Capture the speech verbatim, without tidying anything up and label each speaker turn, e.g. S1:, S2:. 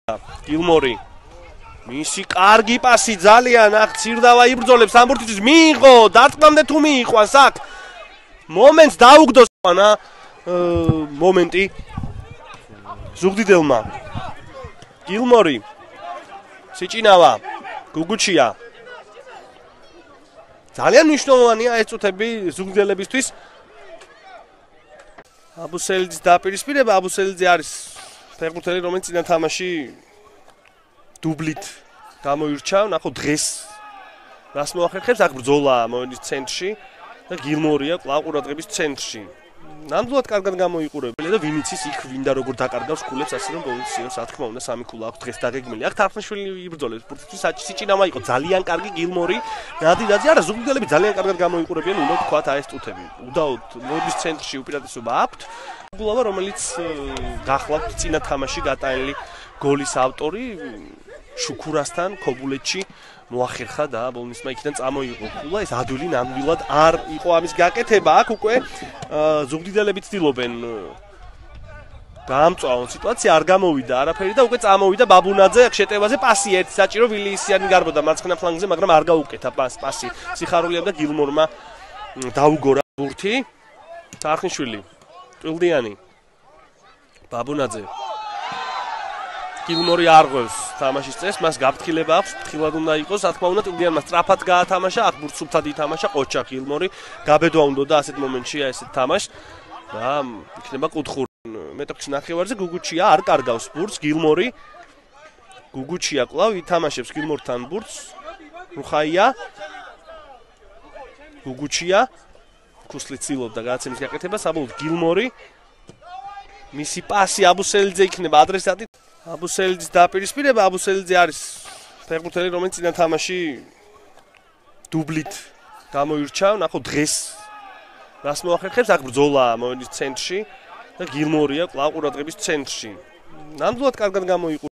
S1: გილმორი მისი კარგი პასი ძალიან აქ ცირდავა იბრძოლებს ამბურთისთვის მიიღო დარტყმამდე თუ მიიყვანს აქ მომენტს დაუგდოს ანა მომენტი ზუგდიდელმა გილმორი სიჭინავა გუგუჩია ძალიან მნიშვნელოვანია ეს წუთები ზუგდიელებისთვის აბუსელიძის დაპირისპირება აბუსელიძე არის ფეხბურთელი რომელიც წინა თამაში დუბლით გამოირჩა ნახო დღეს რას მოახერხებს აქ ბრძოლა მოედის ცენტრში და გილმორია კვლავ ყურადღების ცენტრში ნამდვილად კარგად გამოიყურებელია და ვინიცის იქ ვინდა როგორ დაკარგავს ქულებს ასე რომ პოზიციებს რა თქმა უნდა სამი ქულა აქვს დღეს დაგეგმილი აქ თარხნიშვილი იბრძოლებს ბურთისთვის სიჭინავა იყო ძალიან კარგი გილმორი ნადიდაძე არა ზუგდიდელები ძალიან კარგად გამოიყურებიან უნდა ვთქვათ აი ეს წუთები უდაოდ მოდის ცენტრში უპირატესობა აქვთ გულავა რომელიც გახლავთ წინა თამაში გატანილი გოლის ავტორი შუქურასთან ქობულეთში მოახერხა და ბოლნისმა იქიდან წამოიღო ქულა ეს ადვილი ნამდვილად არ იყო ამის გაკეთება აქ უკვე ზუგდიდელები ცდილობენ გაამწვავონ სიტუაცია არ გამოვიდა არაფერი და უკვე წამოვიდა ბაბუნაძე აქ შეტევაზე პასი ერთი საჭირო ვილიისიანი გარბოდა მარცხენა ფლანგზე მაგრამ არ გაუკეთა პასი სიხარულიამ და გილმორმა დაუგორა ბურთი თარხნიშვილი ტვილდიანი ბაბუნაძე გილმორი არღვევს თამაშის წესს, მას გაფრთხილება აქვს, ფრთხილად უნდა იყოს, რა თქმა უნდა, ტვილდიანმა სწრაფად გაათამაშა, აქ ბურთს სუფთად ითამაშა, ყოჩა გილმორი, გაბედვა უნდა ასეთ მომენტში ესეთ თამაშს და იქნება კუთხური. მეტოქის ნახევარზე გუგუჩია არ კარგავს ბურთს, გილმორი გუგუჩია კვლავ ითამაშებს გილმორთან ბურთს, რუხაია გუგუჩია ქუსლით ცდილობდა გადაცემის გაკეთება, საბოლოოდ გილმორი მისი პასი აბუსელიძე იქნება ადრესატი აბუსელიძის დაპირისპირება აბუსელიძე არის ფეხბურთელი რომელიც წინა თამაში დუბლით გამოირჩა ნახო დღეს რას მოახერხებს აქ ბრძოლა მოედის ცენტრში და გილმორია კვლავ ყურადღების ცენტრში ნამდვილად კარგად გამოიყურება